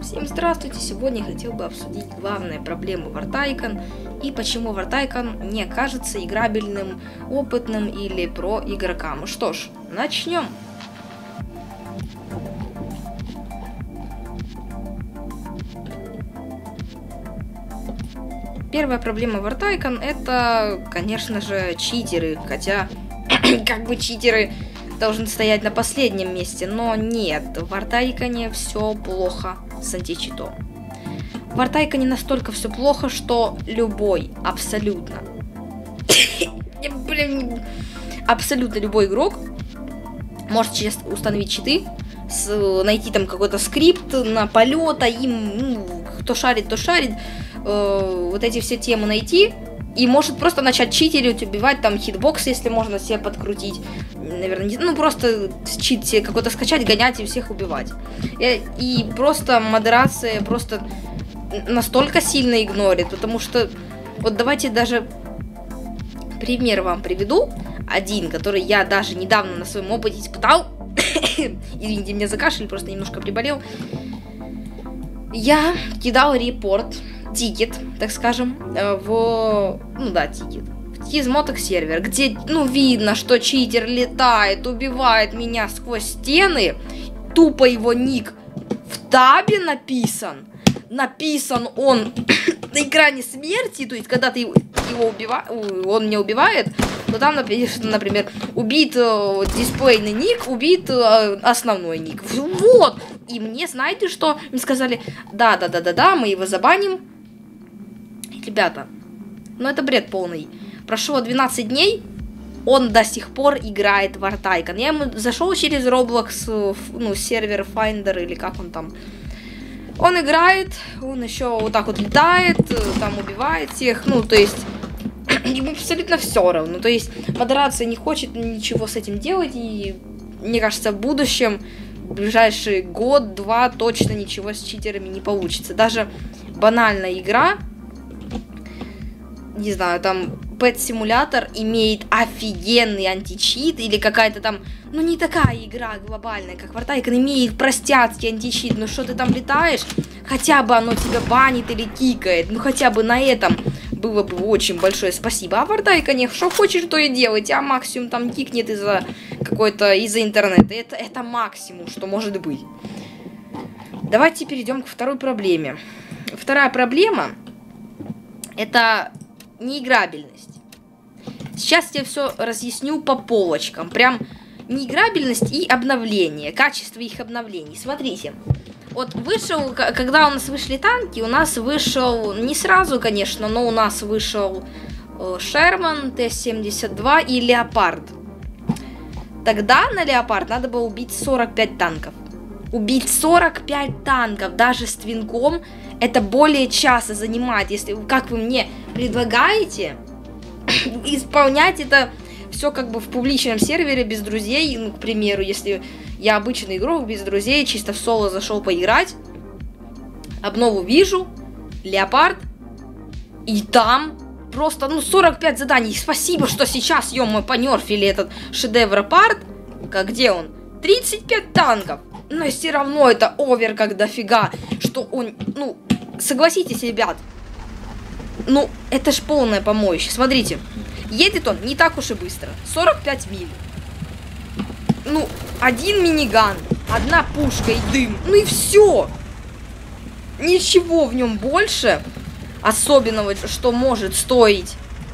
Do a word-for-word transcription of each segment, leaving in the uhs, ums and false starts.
Всем здравствуйте! Сегодня я хотел бы обсудить главные проблемы War Tycoon и почему War Tycoon не кажется играбельным, опытным или про игрокам. Ну что ж, начнем! Первая проблема War Tycoon — это, конечно же, читеры, хотя как бы читеры должны стоять на последнем месте, но нет, в War Tycoon все плохо с античитом. В War Tycoon настолько все плохо, что любой, абсолютно, блин, абсолютно любой игрок может сейчас установить читы, с, найти там какой-то скрипт на полет, а им, ну, кто шарит, то шарит, э, вот эти все темы найти. И может просто начать читерить, убивать, там, хитбокс, если можно себе подкрутить. Наверное, не, ну, просто чит себе какой-то скачать, гонять и всех убивать. И, и просто модерация просто настолько сильно игнорит, потому что... Вот давайте даже пример вам приведу. Один, который я даже недавно на своем опыте испытал. Извините, меня закашляли, просто немножко приболел. Я кидал репорт, тикет, так скажем, в, ну да, тикет, в Тизмоток сервер, где, ну, видно, что читер летает, убивает меня сквозь стены, тупо его ник в табе написан, написан он на экране смерти, то есть, когда ты его убиваешь, он меня убивает, то там написано, например, убит э, дисплейный ник, убит э, основной ник, вот, и мне, знаете, что, мне сказали, да-да-да-да-да, мы его забаним. Ребята, ну это бред полный. Прошло двенадцать дней, он до сих пор играет в War Tycoon. Я ему зашел через Roblox, ну, сервер Finder или как он там. Он играет, он еще вот так вот летает, там убивает всех, ну, то есть, ему абсолютно все равно. То есть, модерация не хочет ничего с этим делать, и, мне кажется, в будущем, в ближайший год-два точно ничего с читерами не получится. Даже банальная игра, не знаю, там, Pet Simulator имеет офигенный античит, или какая-то там, ну, не такая игра глобальная, как War Tycoon, имеет простяцкий античит, ну, что ты там летаешь, хотя бы оно тебя банит или кикает, ну, хотя бы на этом было бы очень большое спасибо. А в War Tycoon, что хочешь, то и делай, а максимум там кикнет из-за какой-то, из-за интернета, это, это максимум, что может быть. Давайте перейдем к второй проблеме. Вторая проблема — это неиграбельность. Сейчас я все разъясню по полочкам. Прям неиграбельность и обновление. Качество их обновлений. Смотрите. Вот вышел, когда у нас вышли танки, у нас вышел, не сразу, конечно, но у нас вышел Шерман, Т семьдесят два и Леопард. Тогда на Леопард надо было убить сорок пять танков. Убить сорок пять танков, даже с твинком, это более часа занимает. Если, как вы мне предлагаете, исполнять это все как бы в публичном сервере без друзей, ну, к примеру, если я обычный игрок без друзей, чисто в соло зашел поиграть, обнову вижу, Леопард, и там просто, ну, сорок пять заданий. Спасибо, что сейчас, ё-моё, понерфили этот шедевр Парт. Где он? тридцать пять танков. Но все равно это овер как дофига, что он, ну, согласитесь, ребят, ну, это ж полное помоище. Смотрите, едет он не так уж и быстро, сорок пять миль. Ну, один миниган, одна пушка и дым, ну и все. Ничего в нем больше особенного, что может стоить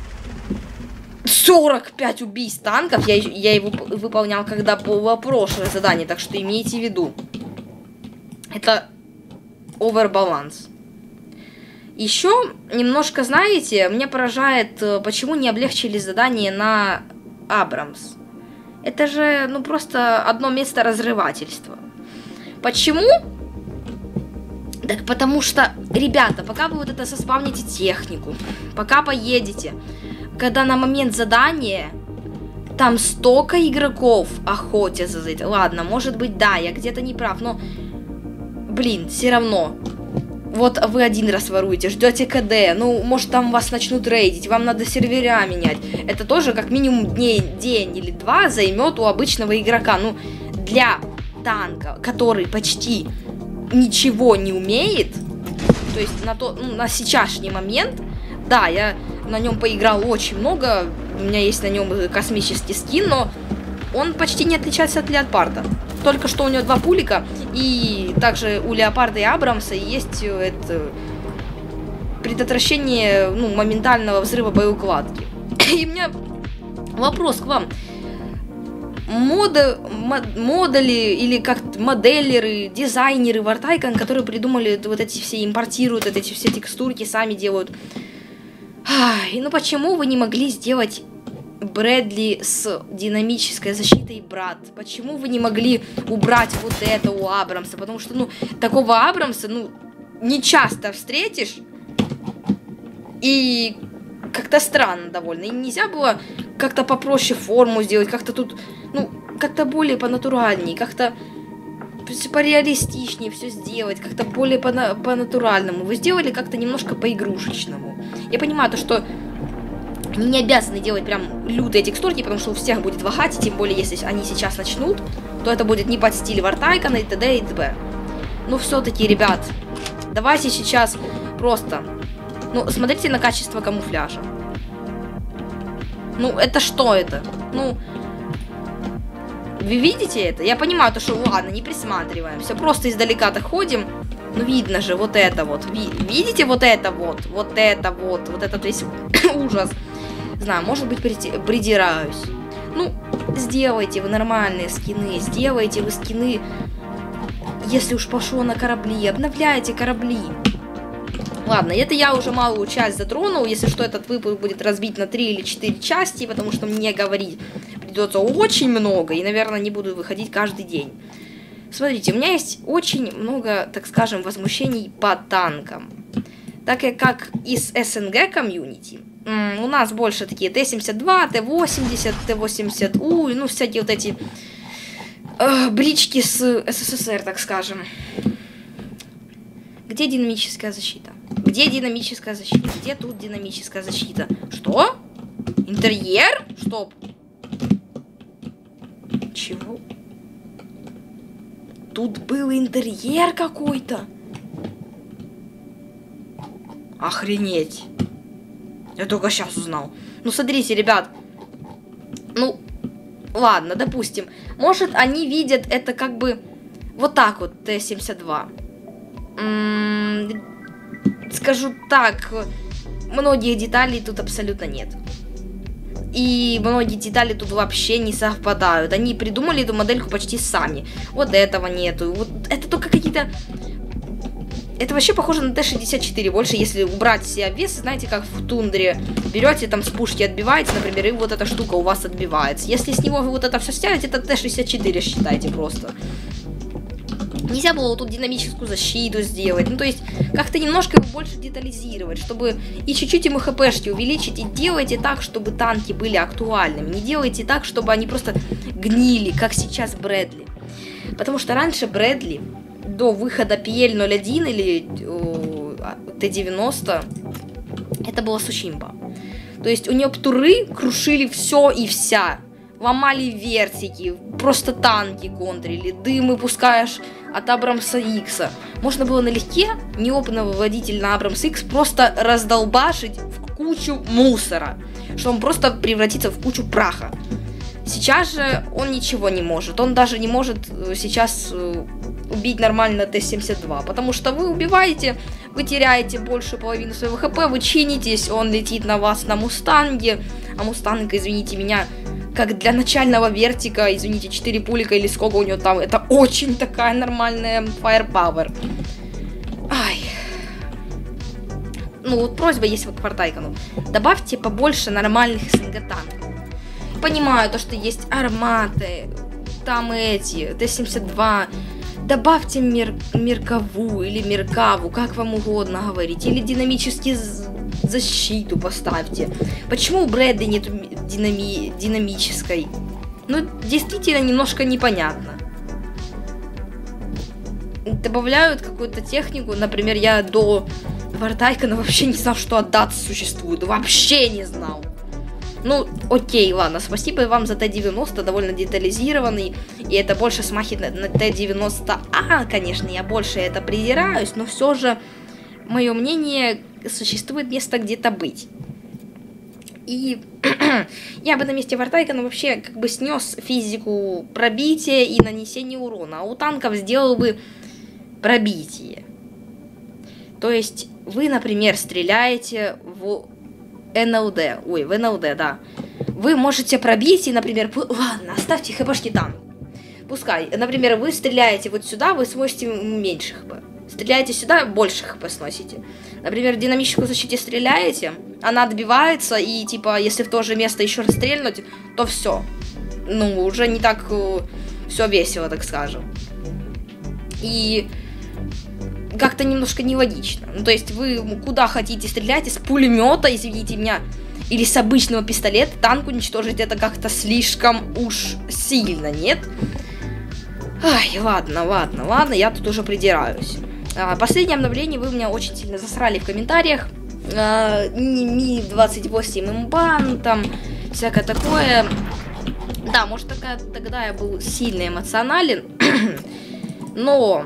сорок пять убийств танков. Я, я его выполнял, когда было прошлое задание, так что имейте в виду. Это овербаланс. Еще немножко, знаете, меня поражает, почему не облегчили задание на Абрамс. Это же, ну, просто одно место разрывательства. Почему? Так потому что, ребята, пока вы вот это соспавните технику, пока поедете, когда на момент задания там столько игроков охотятся за это. Ладно, может быть, да, я где-то не прав, но, блин, все равно. Вот вы один раз воруете, ждете КД, ну, может, там вас начнут рейдить, вам надо сервера менять. Это тоже как минимум дней, день или два займет у обычного игрока. Ну, для танка, который почти ничего не умеет. То есть на, то, ну, на сейчасшний момент, да, я на нем поиграл очень много, у меня есть на нем космический скин, но он почти не отличается от Леопарда. Только что у него два пулика, и также у Леопарда и Абрамса есть это предотвращение, ну, моментального взрыва боеукладки. И у меня вопрос к вам. Мода, мод, модели или как моделеры, дизайнеры War Tycoon, которые придумали вот эти все, импортируют вот эти все текстурки, сами делают. Ай, ну почему вы не могли сделать Брэдли с динамической защитой, брат? Почему вы не могли убрать вот это у Абрамса? Потому что, ну, такого Абрамса, ну, не часто встретишь. И как-то странно довольно. И нельзя было как-то попроще форму сделать, как-то тут, ну, как-то более понатуральней, как-то пореалистичнее все сделать, как-то более по-натуральному. Вы сделали как-то немножко по-игрушечному. Я понимаю то, что они не обязаны делать прям лютые текстурки, потому что у всех будет лагать, тем более, если они сейчас начнут, то это будет не под стиль War Tycoon и т.д. и т.п. Но все-таки, ребят, давайте сейчас просто... Ну, смотрите на качество камуфляжа. Ну, это что это? Ну, вы видите это? Я понимаю, то, что ладно, не присматриваемся. Просто издалека-то ходим. Ну, видно же, вот это вот. Ви видите вот это вот? Вот это вот. Вот этот весь ужас. Знаю, может быть, придираюсь. Ну, сделайте вы нормальные скины. Сделайте вы скины, если уж пошло на корабли. Обновляйте корабли. Ладно, это я уже малую часть затронул. Если что, этот выпуск будет разбит на три или четыре части, потому что мне говорить придется очень много. И, наверное, не буду выходить каждый день. Смотрите, у меня есть очень много, так скажем, возмущений по танкам. Так как из СНГ комьюнити, у нас больше такие Т семьдесят два, Т восемьдесят, Т восемьдесят У, ну, всякие вот эти э, брички с СССР, так скажем. Где динамическая защита? Где динамическая защита? Где тут динамическая защита? Что? Интерьер? Стоп. Чего? Тут был интерьер какой-то. Охренеть. Я только сейчас узнал. Ну, смотрите, ребят. Ну, ладно, допустим. Может, они видят это как бы вот так вот, Т семьдесят два. М-м, скажу так, многих деталей тут абсолютно нет. И многие детали тут вообще не совпадают. Они придумали эту модельку почти сами. Вот этого нету. Вот это только какие-то... Это вообще похоже на Т шестьдесят четыре. Больше, если убрать все обвесы, знаете, как в тундре. Берете, там с пушки отбиваете, например, и вот эта штука у вас отбивается. Если с него вы вот это все стянете, это Т шестьдесят четыре считайте просто. Нельзя было вот тут динамическую защиту сделать. Ну, то есть, как-то немножко больше детализировать, чтобы и чуть-чуть ему хпшки увеличить. И делайте так, чтобы танки были актуальными. Не делайте так, чтобы они просто гнили, как сейчас Брэдли. Потому что раньше Брэдли, до выхода Пи Эль ноль один или Т девяносто, это было сучимба. То есть, у нее птуры крушили все и вся. Ломали вертики, просто танки контрили, дымы пускаешь от Абрамса Икса. Можно было налегке неопытного водителя на Абрамс Икс просто раздолбашить в кучу мусора, что он просто превратится в кучу праха. Сейчас же он ничего не может, он даже не может сейчас убить нормально Т семьдесят два, потому что вы убиваете, вы теряете больше половины своего ХП, вы чинитесь, он летит на вас на Мустанге, а Мустанг, извините меня, как для начального вертика, извините, четыре пулика или сколько у него там, это очень такая нормальная firepower. Ай. Ну, вот просьба есть к War Tycoon. Добавьте побольше нормальных СНГ танков. Понимаю, то, что есть арматы, там эти, Т семьдесят два. Добавьте мер, меркаву или меркаву, как вам угодно говорить. Или динамический защиту поставьте. Почему у Брэдли нет динами динамической? Ну, действительно, немножко непонятно. Добавляют какую-то технику. Например, я до War Tycoon вообще не знал, что Аддат существует. Вообще не знал. Ну, окей, ладно, спасибо вам за Т девяносто, довольно детализированный, и это больше смахивает на, на Т девяносто А, конечно, я больше это придираюсь, но все же, мое мнение, существует место где-то быть. И я бы на месте Вартайкана вообще как бы снес физику пробития и нанесения урона, а у танков сделал бы пробитие. То есть вы, например, стреляете в эн эл дэ, ой, в эн эл дэ, да. Вы можете пробить и, например, ладно, оставьте хпшки там. Пускай, например, вы стреляете вот сюда, вы сносите меньше хп. Стреляете сюда, больше хп сносите. Например, в динамическую защите стреляете, она отбивается, и, типа, если в то же место еще раз стрельнуть, то все. Ну, уже не так э, все весело, так скажем. И как-то немножко нелогично. Ну, то есть вы куда хотите стрелять, из пулемета, извините меня, или с обычного пистолета, танк уничтожить, это как-то слишком уж сильно, нет? Ай, ладно, ладно, ладно, я тут уже придираюсь. А, последнее обновление вы меня очень сильно засрали в комментариях. А, Ми двадцать восемь имба, там всякое такое. Да, может, такая, тогда я был сильно эмоционален, но...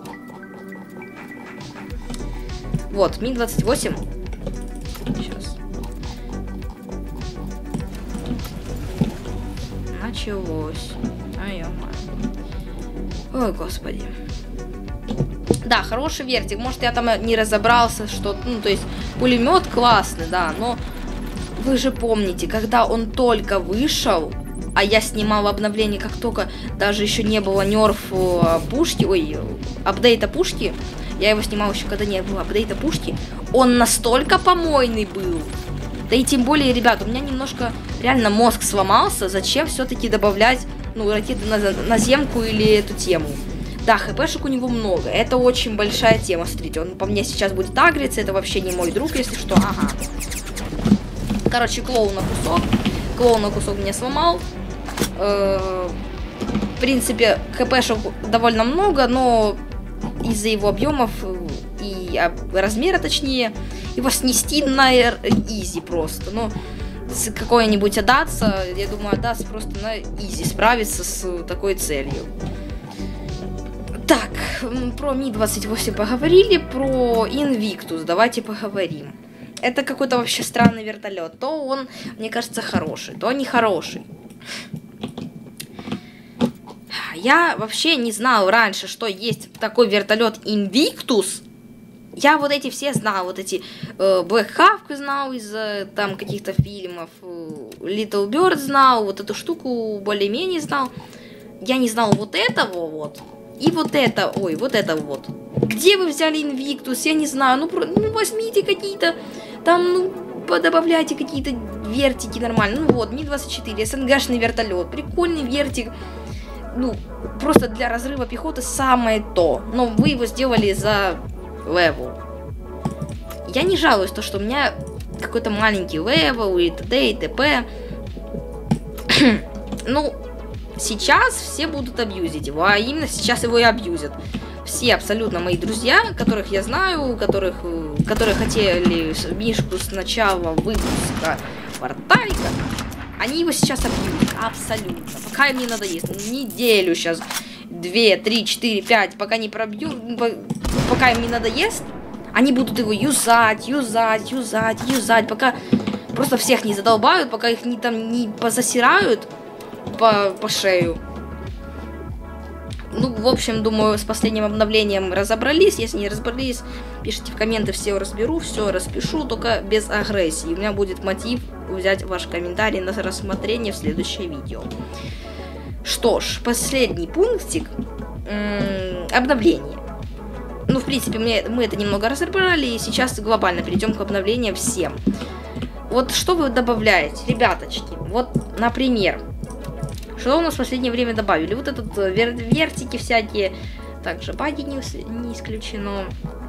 Вот, Ми двадцать восемь. Сейчас. Началось. Ай, ой, господи. Да, хороший вертик. Может, я там не разобрался, что... Ну, то есть, пулемет классный, да, но... Вы же помните, когда он только вышел, а я снимал обновление, как только даже еще не было нерфа пушки, ой, апдейта пушки, я его снимал еще, когда не было апдейта пушки, он настолько помойный был. Да и тем более, ребят, у меня немножко реально мозг сломался, зачем все-таки добавлять, ну, ракеты на, на земку или эту тему. Да, хпшек у него много, это очень большая тема, смотрите, он по мне сейчас будет агриться, это вообще не мой друг, если что, ага. Короче, клоун на кусок, клоун на кусок меня сломал. Э-э- в принципе, хпшек довольно много, но из-за его объемов и размера, точнее, его снести на изи просто, ну, какой-нибудь Адатса, я думаю, Адатс просто на изи справится с такой целью. Так, про Ми двадцать восемь поговорили, про Invictus давайте поговорим. Это какой-то вообще странный вертолет. То он, мне кажется, хороший, то не хороший. Я вообще не знал раньше, что есть такой вертолет Invictus. Я вот эти все знал, вот эти э, Black Hawk знал из э, там каких-то фильмов, э, Little Bird знал, вот эту штуку более-менее знал. Я не знал вот этого вот. И вот это, ой, вот это вот. Где вы взяли Invictus? Я не знаю. Ну, про, ну возьмите какие-то, там, ну, подобавляйте какие-то вертики нормально. Ну вот, Ми двадцать четыре, СНГшный вертолет. Прикольный вертик. Ну, просто для разрыва пехоты самое то. Но вы его сделали за левел. Я не жалуюсь, то, что у меня какой-то маленький левел и т.д. и т.п. Ну... Сейчас все будут абьюзить его, а именно сейчас его и абьюзят. Все абсолютно мои друзья, которых я знаю, которых, которые хотели Мишку с начала выпуска Вартайка, они его сейчас абьюзят. Абсолютно. Пока им не надоест. Неделю сейчас. Две, три, четыре, пять. Пока не пробью. Пока им не надоест, они будут его юзать, юзать, юзать, юзать. Пока просто всех не задолбают, пока их не, там не позасирают. По, по шею. Ну, в общем, думаю, с последним обновлением разобрались. Если не разобрались, пишите в комменты, все разберу, все распишу, только без агрессии. У меня будет мотив взять ваш комментарий на рассмотрение в следующее видео. Что ж, последний пунктик. М-м, обновление. Ну, в принципе, мы, мы это немного разобрали, и сейчас глобально перейдем к обновлениям всем. Вот что вы добавляете, ребяточки? Вот, например... Что у нас в последнее время добавили? Вот этот вер вертики всякие. Также баги не, не исключено.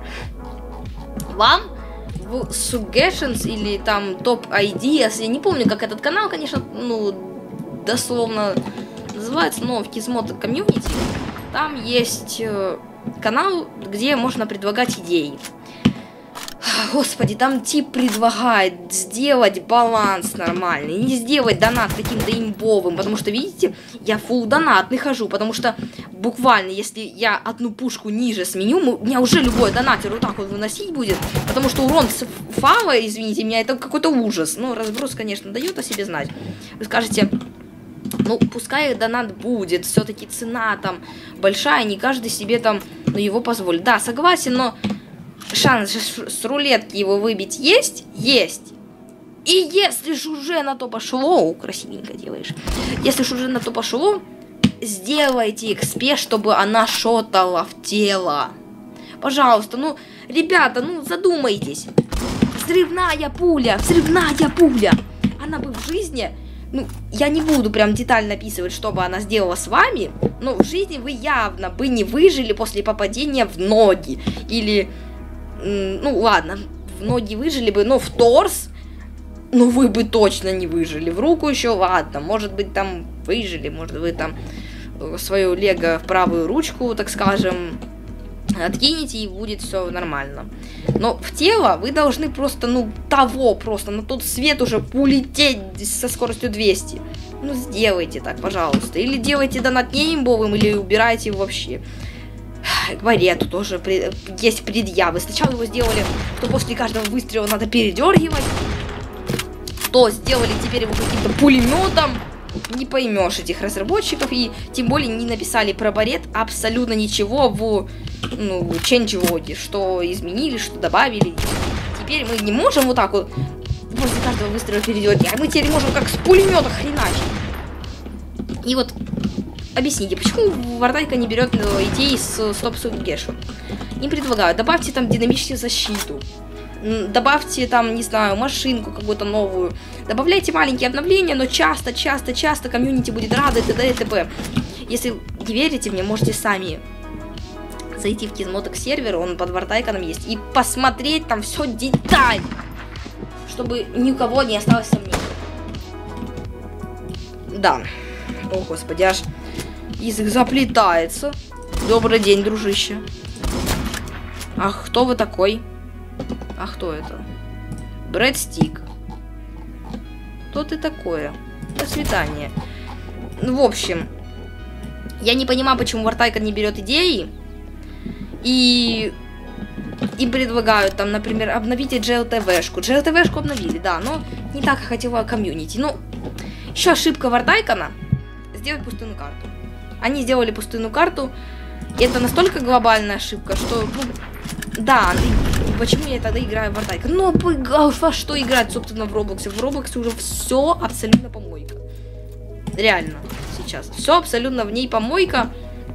Вам в Suggestions или там Top Ideas, я не помню, как этот канал, конечно, ну, дословно называется, но в Gizmodo комьюнити там есть канал, где можно предлагать идеи. Господи, там тип предлагает сделать баланс нормальный, не сделать донат каким-то имбовым, потому что, видите, я фулл донатный хожу, потому что буквально, если я одну пушку ниже сменю, у меня уже любой донатер вот так вот выносить будет, потому что урон с фава, извините меня, это какой-то ужас. Ну, разброс, конечно, дает о себе знать. Вы скажете, ну, пускай донат будет, все-таки цена там большая, не каждый себе там, ну, его позволит. Да, согласен, но... Шанс с рулетки его выбить есть? Есть. И если ж уже на то пошло, красивенько делаешь, если ж уже на то пошло, сделайте экспе, чтобы она шотала в тело. Пожалуйста, ну, ребята, ну, задумайтесь. Взрывная пуля, взрывная пуля. Она бы в жизни, ну, я не буду прям детально описывать, что бы она сделала с вами, но в жизни вы явно бы не выжили после попадения в ноги. Или... Ну, ладно, в ноги выжили бы, но в торс, ну, вы бы точно не выжили. В руку еще, ладно, может быть, там выжили, может, вы там свою лего в правую ручку, так скажем, откинете, и будет все нормально. Но в тело вы должны просто, ну, того просто, на тот свет уже улететь со скоростью двести. Ну, сделайте так, пожалуйста. Или делайте донат не имбовым, или убирайте его вообще. К барету тоже при... есть предъявы. Сначала его сделали, что после каждого выстрела надо передергивать. То сделали теперь его каким-то пулеметом. Не поймешь этих разработчиков. И тем более не написали про барет абсолютно ничего в, ну, changelog, что изменили, что добавили. Теперь мы не можем вот так вот после каждого выстрела передергивать. А мы теперь можем как с пулемета хреначить. И вот... Объясните, почему Вардайка не берет идеи с стоп-сунгешу? Им предлагают, добавьте там динамическую защиту, добавьте там, не знаю, машинку какую-то новую, добавляйте маленькие обновления, но часто, часто, часто комьюнити будет рада и т.д. и т.п. Если не верите мне, можете сами зайти в Kizmotek сервер, он под Вардайканом есть, и посмотреть там все детально, чтобы ни у кого не осталось сомнений. Да. О, господи, аж язык заплетается. Добрый день, дружище. А кто вы такой? А кто это? Брэд Стик. Кто ты такое? До свидания. Ну, в общем, я не понимаю, почему Вардайка не берет идеи. И... И предлагают там, например, обновите джи эл ти ви-шку. джи эл ти ви-шку обновили, да, но не так, как хотела комьюнити. Ну, еще ошибка Вардайкана сделать пустынную карту. Они сделали пустынную карту, и это настолько глобальная ошибка, что, ну, да, почему я тогда играю в Вардайка? Но во что играть, собственно, в Роблоксе? В Роблоксе уже все абсолютно помойка. Реально, сейчас. Все абсолютно в ней помойка.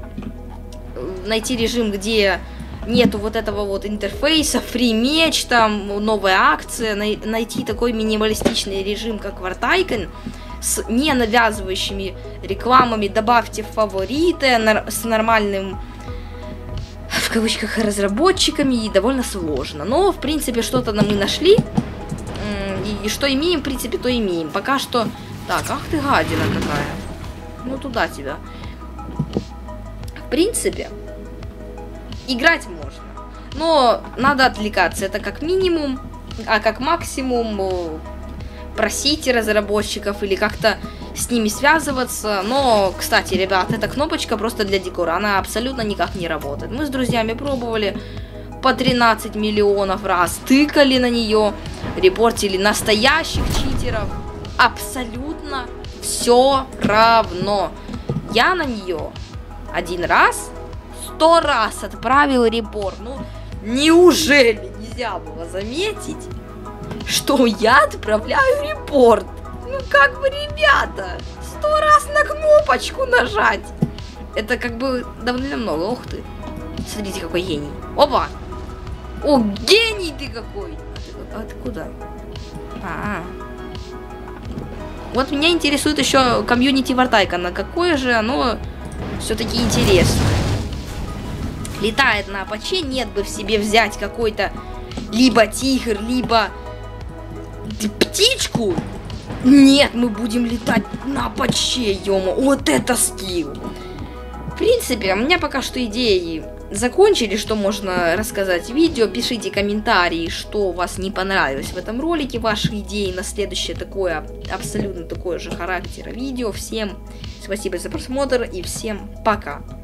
Найти режим, где нету вот этого вот интерфейса, фри меч, там, новая акция, най найти такой минималистичный режим, как Вардайка, с не навязывающими рекламами, добавьте в фавориты, нар с нормальным, в кавычках, разработчиками, и довольно сложно. Но, в принципе, что-то мы нашли, и, и что имеем, в принципе, то имеем. Пока что... Так, ах ты гадина какая. Ну, туда тебя. В принципе, играть можно. Но надо отвлекаться, это как минимум, а как максимум... просите разработчиков или как-то с ними связываться. Но, кстати, ребят, эта кнопочка просто для декора. Она абсолютно никак не работает. Мы с друзьями пробовали по тринадцать миллионов раз. Тыкали на нее, репортили настоящих читеров. Абсолютно все равно. Я на нее один раз, сто раз отправил репорт. Ну, неужели нельзя было заметить, что я отправляю репорт? Ну как бы, ребята, сто раз на кнопочку нажать. Это как бы довольно много. Ух ты. Смотрите, какой гений. Опа. О, гений ты какой. А ты, а ты куда? А, -а. Вот меня интересует еще комьюнити Вардайкана. Какое же оно все-таки интересное. Летает на Апаче, нет бы в себе взять какой-то либо тигр, либо птичку. Нет, мы будем летать на Апаче, ё-мо. Вот это скилл. В принципе, у меня пока что идеи закончили, что можно рассказать в видео. Пишите комментарии, что вас не понравилось в этом ролике, ваши идеи на следующее такое, абсолютно такое же характера видео. Всем спасибо за просмотр и всем пока.